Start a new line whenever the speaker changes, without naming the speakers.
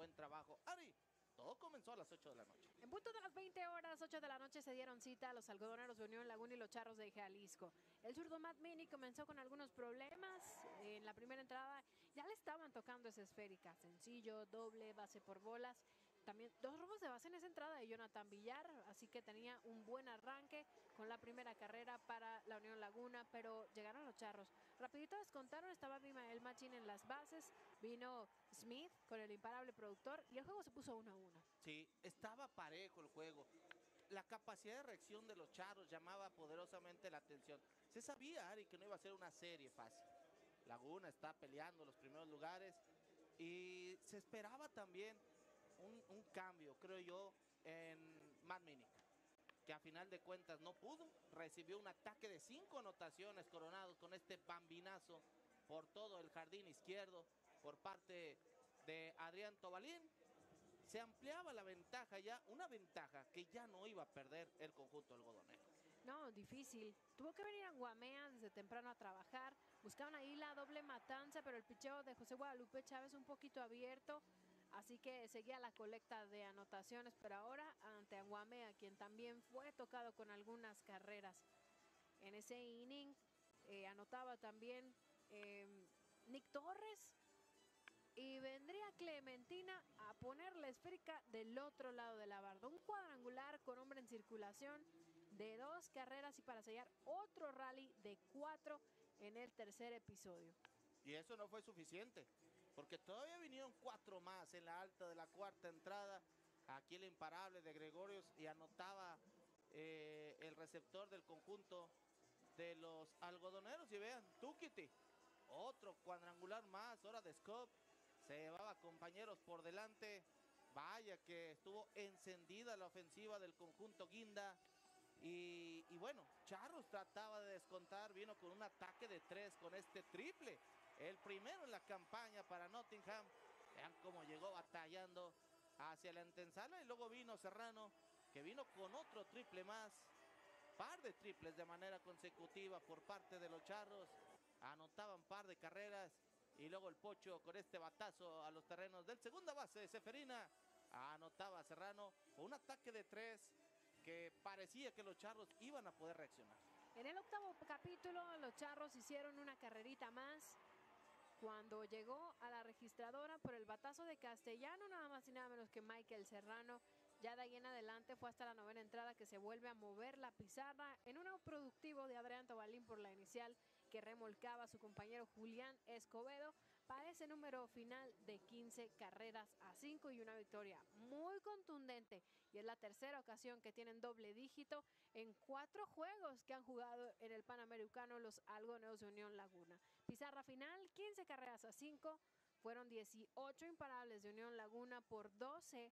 buen trabajo. Ari, todo comenzó a las 8 de la noche.
En punto de las 20 horas, 8 de la noche, se dieron cita a los algodoneros de Unión Laguna y los Charros de Jalisco. El zurdo Matt Mini comenzó con algunos problemas. En la primera entrada ya le estaban tocando esa esférica. Sencillo, doble, base por bolas. También 2 robos de base en esa entrada de Jonathan Villar, así que tenía un buen arranque con la primera carrera para la Unión Laguna, pero llegaron los Charros. Rapidito descontaron, estaba Abimael Machín en las bases, vino Smith con el imparable productor y el juego se puso 1-1.
Sí, estaba parejo el juego. La capacidad de reacción de los Charros llamaba poderosamente la atención. Se sabía, Ari, que no iba a ser una serie fácil. Laguna está peleando los primeros lugares y se esperaba también un cambio, creo yo, en Matt Minnick, que a final de cuentas no pudo. Recibió un ataque de 5 anotaciones coronados con este bambinazo por todo el jardín izquierdo por parte de Adrián Tobalín. Se ampliaba la ventaja ya, una ventaja que ya no iba a perder el conjunto algodonero.
No, difícil. Tuvo que venir a Guamea desde temprano a trabajar. Buscaban ahí la doble matanza, pero el picheo de José Guadalupe Chávez un poquito abierto. Así que seguía la colecta de anotaciones, pero ahora ante Guamea, quien también fue tocado con algunas carreras. En ese inning anotaba también Nick Torres. Y vendría Clementina a poner la esférica del otro lado de la barda. Un cuadrangular con hombre en circulación de 2 carreras y para sellar otro rally de 4 en el tercer episodio.
Y eso no fue suficiente, porque todavía vinieron 4 más en la alta de la cuarta entrada. Aquí el imparable de Gregorios y anotaba el receptor del conjunto de los algodoneros. Y vean, Tukiti, otro cuadrangular más, ahora de Scope. Se llevaba compañeros por delante. Vaya que estuvo encendida la ofensiva del conjunto Guinda. Y bueno, Charros trataba de descontar, vino con un ataque de 3 con este triple. El primero en la campaña para Nottingham. Vean cómo llegó batallando hacia la antesala. Y luego vino Serrano, que vino con otro triple más. Par de triples de manera consecutiva por parte de los Charros. Anotaban par de carreras. Y luego el Pocho con este batazo a los terrenos del segunda base de Seferina. Anotaba Serrano con un ataque de 3 que parecía que los Charros iban a poder reaccionar.
En el octavo capítulo, los Charros hicieron una carrerita más cuando llegó a la registradora por el batazo de Castellano, nada más y nada menos que Michael Serrano. Ya de ahí en adelante fue hasta la 9ª entrada que se vuelve a mover la pizarra en un out productivo de Adrián Tobalín por la inicial que remolcaba a su compañero Julián Escobedo para ese número final de 15 carreras a 5 y una victoria muy contundente. Y es la tercera ocasión que tienen doble dígito en 4 juegos que han jugado en el Panamericano los algodoneros de Unión Laguna. Pizarra final, 15 carreras a 5, fueron 18 imparables de Unión Laguna por 12